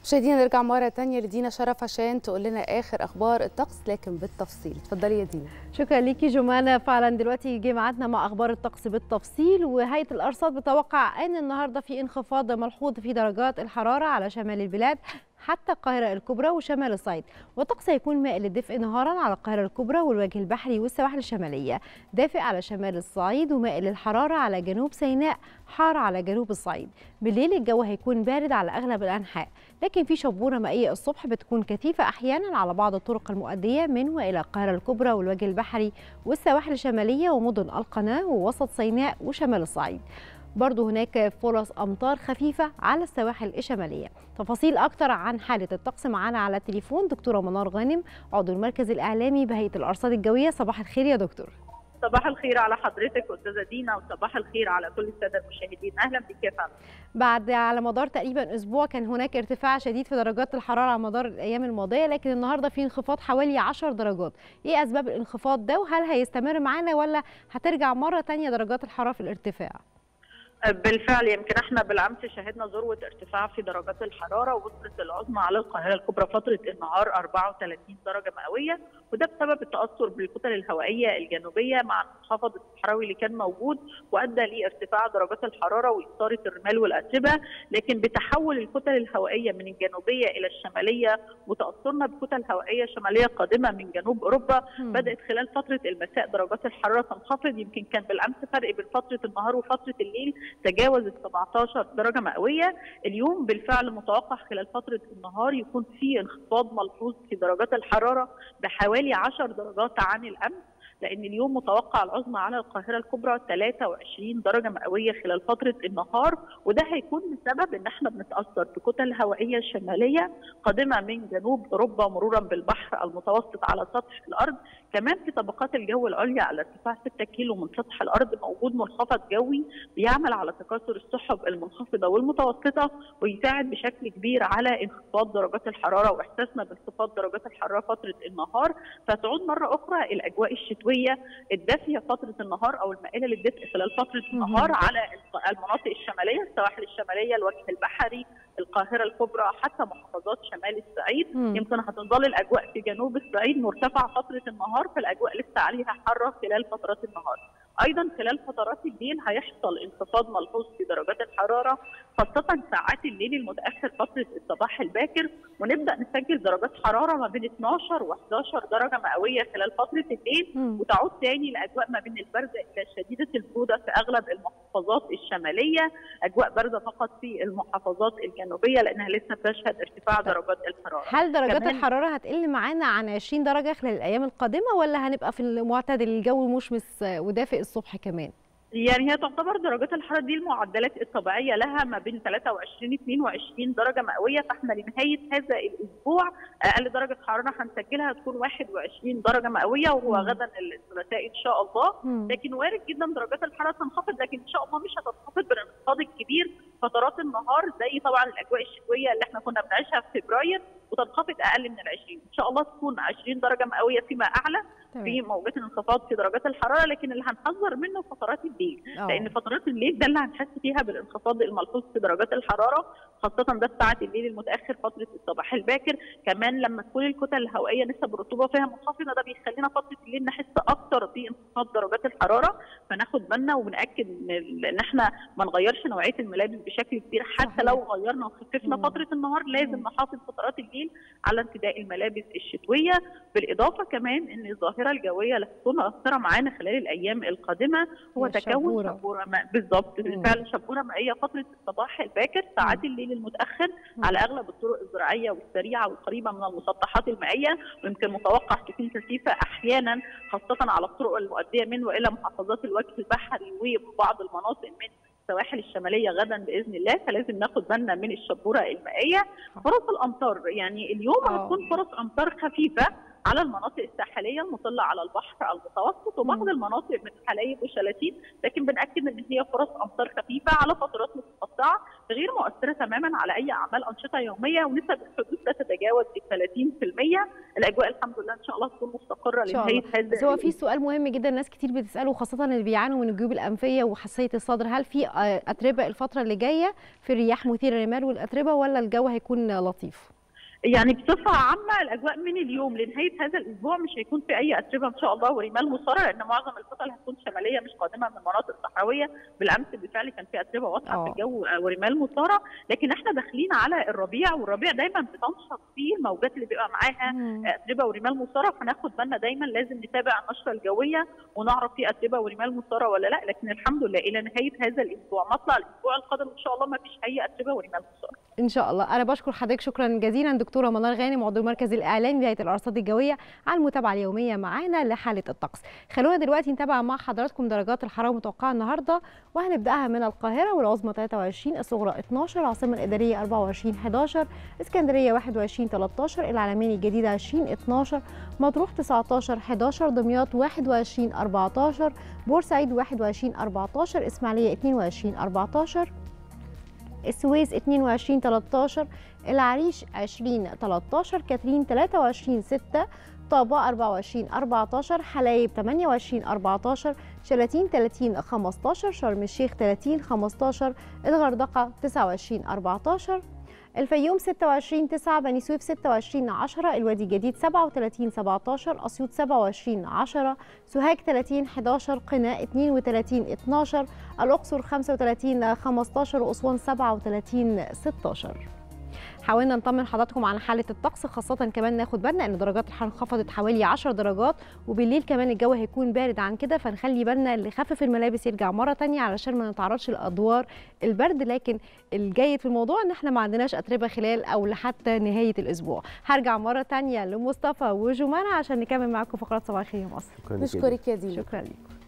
مشاهدينا نرجع مرة تانية لدينا شرف عشان تقول لنا آخر أخبار الطقس لكن بالتفصيل. اتفضلي يا دينا. شكرا ليكي جمانة. فعلا دلوقتي جه ميعادنا مع أخبار الطقس بالتفصيل. وهيئة الأرصاد بتوقع أن النهاردة في انخفاض ملحوظ في درجات الحرارة على شمال البلاد حتى القاهرة الكبرى وشمال الصعيد، والطقس هيكون مائل للدفء نهارا على القاهرة الكبرى والوجه البحري والسواحل الشمالية، دافئ على شمال الصعيد ومائل للحرارة على جنوب سيناء، حار على جنوب الصعيد. بالليل الجو هيكون بارد على أغلب الأنحاء، لكن في شبورة مائية الصبح بتكون كثيفة أحيانا على بعض الطرق المؤدية من وإلى القاهرة الكبرى والوجه البحري والسواحل الشمالية ومدن القناة ووسط سيناء وشمال الصعيد. برضو هناك فرص أمطار خفيفة على السواحل الشمالية. تفاصيل أكتر عن حالة الطقس معانا على التليفون دكتورة منار غانم، عضو المركز الإعلامي بهيئة الأرصاد الجوية. صباح الخير يا دكتور. صباح الخير على حضرتك أستاذة دينا، وصباح الخير على كل السادة المشاهدين. أهلا بك يا فندم. بعد على مدار تقريبا أسبوع كان هناك ارتفاع شديد في درجات الحرارة على مدار الأيام الماضية، لكن النهاردة في انخفاض حوالي 10 درجات. إيه أسباب الانخفاض ده، وهل هيستمر معانا ولا هترجع مرة تانية درجات الحرارة في الارتفاع؟ بالفعل يمكن احنا بالامس شهدنا ذروه ارتفاع في درجات الحراره، ووصلت العظمى على القاهره الكبرى فتره النهار 34 درجه مئويه، وده بسبب التاثر بالكتل الهوائيه الجنوبيه مع المنخفض الصحراوي اللي كان موجود، وادى لارتفاع درجات الحراره واثاره الرمال والاتربه. لكن بتحول الكتل الهوائيه من الجنوبيه الى الشماليه وتاثرنا بكتل هوائيه شماليه قادمه من جنوب اوروبا، بدات خلال فتره المساء درجات الحراره تنخفض. يمكن كان بالامس فرق بين فتره النهار وفتره الليل تجاوزت 17 درجة مئوية. اليوم بالفعل متوقع خلال فترة النهار يكون في انخفاض ملحوظ في درجات الحرارة بحوالي 10 درجات عن الأمس، لأن اليوم متوقع العظمى على القاهرة الكبرى 23 درجة مئوية خلال فترة النهار، وده هيكون بسبب إن احنا بنتأثر بكتل هوائية شمالية قادمة من جنوب أوروبا مرورا بالبحر المتوسط على سطح الأرض. كمان في طبقات الجو العليا على ارتفاع 6 كيلو من سطح الأرض موجود منخفض جوي بيعمل على تكاثر السحب المنخفضة والمتوسطة، ويساعد بشكل كبير على انخفاض درجات الحرارة وإحساسنا بانخفاض درجات الحرارة فترة النهار، فتعود مرة أخرى الأجواء الشتوية الدافيه فتره النهار او المائله للدفء خلال فتره النهار على المناطق الشماليه، السواحل الشماليه، الوجه البحري، القاهره الكبرى، حتى محافظات شمال الصعيد. يمكن هتظل الاجواء في جنوب الصعيد مرتفعه فتره النهار، فالاجواء لسه عليها حاره خلال فترات النهار. ايضا خلال فترات الليل هيحصل انخفاض ملحوظ في درجات الحراره، خاصه ساعات الليل المتاخر فتره الصباح الباكر، ونبدا نسجل درجات حراره ما بين 12 و11 درجه مئويه خلال فتره الليل، وتعود تاني الاجواء ما بين البارده الى شديده البروده في اغلب المحافظات الشماليه، اجواء بارده فقط في المحافظات الجنوبيه لانها لسه بتشهد ارتفاع درجات الحراره. هل درجات الحراره هتقل معانا عن 20 درجه خلال الايام القادمه، ولا هنبقى في المعتدل الجو مشمس ودافئ الصبح كمان؟ يعني هي تعتبر درجات الحراره دي المعدلات الطبيعيه لها ما بين 23 22 درجه مئويه، فاحنا لنهايه هذا الاسبوع اقل درجه حراره هنسجلها هتكون 21 درجه مئويه، وهو غدا الثلاثاء ان شاء الله. لكن وارد جدا درجات الحراره تنخفض، لكن ان شاء الله مش هتنخفض بالانخفاض الكبير فترات النهار زي طبعا الاجواء الشتويه اللي احنا كنا بنعيشها في فبراير، وتنخفض اقل من ال20. ان شاء الله تكون 20 درجه مئويه فيما اعلى في موجات الانخفاض في درجات الحراره، لكن اللي هنحذر منه فترات الليل، لان فترات الليل ده اللي هنحس فيها بالانخفاض الملحوظ في درجات الحراره، خاصه ده ساعات الليل المتاخر فتره الصباح الباكر. كمان لما تكون الكتل الهوائيه نسب الرطوبه فيها منخفضه، ده بيخلينا فتره الليل نحس اكتر بانخفاض درجات الحراره، فناخد بالنا وبناكد ان احنا ما نغيرش نوعيه الملابس بشكل كبير. حتى لو غيرنا وخففنا فتره النهار لازم نحافظ فترات الليل على ارتداء الملابس الشتويه. بالاضافه كمان ان الظاهره الجويه اللي هتكون مؤثره معانا خلال الايام القادمه هو تكون شبوره ماء. بالظبط، بالفعل شبوره مائيه فتره الصباح الباكر، ساعات الليل المتاخر على اغلب الطرق الزراعيه والسريعه والقريبه من المسطحات المائيه، ويمكن متوقع تكون كثيفه احيانا خاصه على الطرق المؤديه من والى محافظات الوجه البحري وبعض المناطق من السواحل الشماليه غدا باذن الله، فلازم ناخد بالنا من الشبوره المائيه. فرص الامطار يعني اليوم هتكون فرص امطار خفيفه على المناطق الساحليه المطله على البحر المتوسط وبعض المناطق من حلايب وشلاتين، لكن بناكد ان هي فرص امطار خفيفه على فترات متقطعه غير مؤثره تماما على اي اعمال انشطه يوميه، ونسب الحدوث لا تتجاوز 30%. الاجواء الحمد لله ان شاء الله تكون مستقره لنهايه هذا. بس هو في سؤال مهم جدا ناس كتير بتساله، خاصه اللي بيعانوا من الجيوب الانفيه وحساسيه الصدر، هل في اتربه الفتره اللي جايه في الرياح مثيره للرمال والاتربه ولا الجو هيكون لطيف؟ يعني بصفه عامه الاجواء من اليوم لنهايه هذا الاسبوع مش هيكون في اي اتربه ان شاء الله ورمال مثاره، لان معظم الكتل هتكون شماليه مش قادمه من مناطق صحراويه. بالامس بالفعل كان في اتربه واضحه في الجو ورمال مثاره، لكن احنا داخلين على الربيع، والربيع دايما بتنشط فيه الموجات اللي بيبقى معاها اتربه ورمال مثاره، فناخد بالنا دايما لازم نتابع النشره الجويه ونعرف في اتربه ورمال مثاره ولا لا. لكن الحمد لله الى نهايه هذا الاسبوع مطلع الاسبوع القادم ان شاء الله ما فيش اي اتربه ورمال مثاره ان شاء الله. انا بشكر حضرتك شكرا جزيلا دكتوره منار غانم عضو المركز الاعلامي بهيئه الارصاد الجويه على المتابعه اليوميه معانا لحاله الطقس. خلونا دلوقتي نتابع مع حضراتكم درجات الحراره المتوقعه النهارده، وهنبداها من القاهره والعظمى 23، الصغرى 12، العاصمه الاداريه 24، 11، اسكندريه 21، 13، العلمين الجديده 20، 12، مطروح 19، 11، دمياط 21، 14، بورسعيد 21، 14، اسماعيليه 22، 14، السويس 22، 13، العريش 20، 13، كاترين 23، 6، طابة 24، 14، حلايب 28، 14، شلاتين 30، 15، شرم الشيخ 30، 15، الغردقة 29، 14، الفيوم 26، 9، بني سويف 26، 10، الوادي الجديد 37، 17، أسيوط 27، 10، سوهاج 30، 11، قنا 32، 12، الأقصر 35، 15، وأسوان 37، 16. حاولنا نطمن حضراتكم عن حاله الطقس، خاصه كمان ناخد بالنا ان درجات الحراره انخفضت حوالي 10 درجات، وبالليل كمان الجو هيكون بارد عن كده، فنخلي بالنا اللي خفف الملابس يرجع مره ثانيه علشان ما نتعرضش لادوار البرد. لكن الجيد في الموضوع ان احنا ما عندناش اتربه خلال او لحتى نهايه الاسبوع. هرجع مره ثانيه لمصطفى وجمانه عشان نكمل معاكم فقرات صباح الخير يا مصر. نشكرك يا دينا. شكرا لكم.